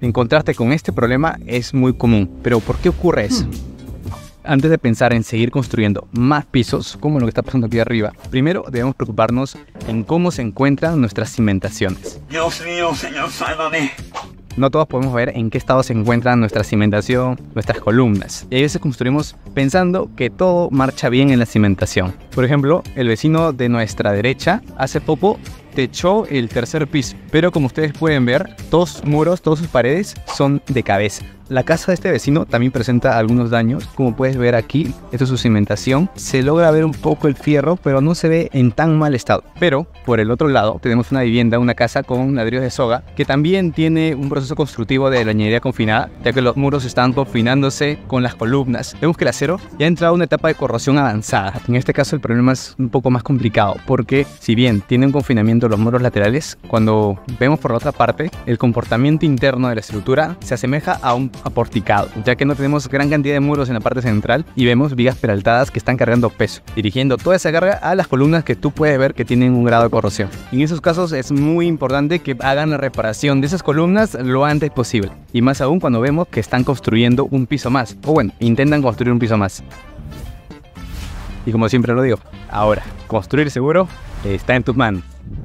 En contraste con este problema es muy común. ¿Pero por qué ocurre eso? Antes de pensar en seguir construyendo más pisos, como lo que está pasando aquí arriba, primero debemos preocuparnos en cómo se encuentran nuestras cimentaciones. Dios mío, Señor, sálvame. No todos podemos ver en qué estado se encuentra nuestra cimentación, nuestras columnas. Y a veces construimos pensando que todo marcha bien en la cimentación. Por ejemplo, el vecino de nuestra derecha hace poco techó el tercer piso. Pero como ustedes pueden ver, todos sus muros, todas sus paredes son de cabeza. La casa de este vecino también presenta algunos daños. Como puedes ver aquí, esto es su cimentación. Se logra ver un poco el fierro, pero no se ve en tan mal estado. Pero por el otro lado tenemos una vivienda, una casa con ladrillos de soga, que también tiene un proceso constructivo de leñería confinada, ya que los muros están confinándose con las columnas. Vemos que el acero ya ha entrado a una etapa de corrosión avanzada. En este caso el problema es un poco más complicado, porque si bien tiene un confinamiento los muros laterales, cuando vemos por la otra parte, el comportamiento interno de la estructura se asemeja a un aporticado, ya que no tenemos gran cantidad de muros en la parte central y vemos vigas peraltadas que están cargando peso, dirigiendo toda esa carga a las columnas que tú puedes ver que tienen un grado de corrosión. En esos casos es muy importante que hagan la reparación de esas columnas lo antes posible, y más aún cuando vemos que están construyendo un piso más, o bueno, intentan construir un piso más. Y como siempre lo digo, ahora, construir seguro está en tus manos.